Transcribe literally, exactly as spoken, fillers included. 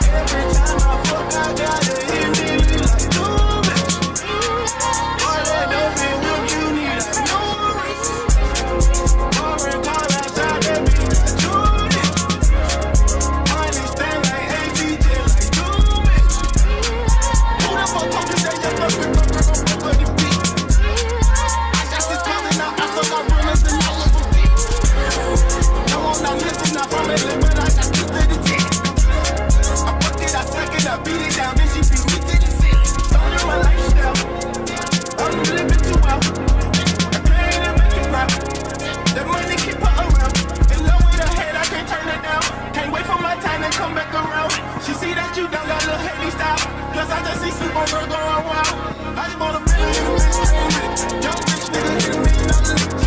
Every time I fuck, I gotta hit me like do it. All that dope and whip you need, I know it. Foreign car outside, that mean I do it. Honey stand like A T J, like do it. Who the fuck told you that you're fucking from the fuck of the beat? I got this coming out, I fuck up runners and all of them deep. No one not missing, not from it, but I got two to the tip. I fuck it, I suck it, I beat it down, then she beat me to the city. Don't know my lifestyle, I'm living too well. I can't even make it proud. The money keep her around. In love with her head, I can't turn it down. Can't wait for my time to come back around. She see that you done got a little heavy style. Plus I just see Supergirl going wild. I just want a million, bitch, young rich nigga hit a million dollar lick.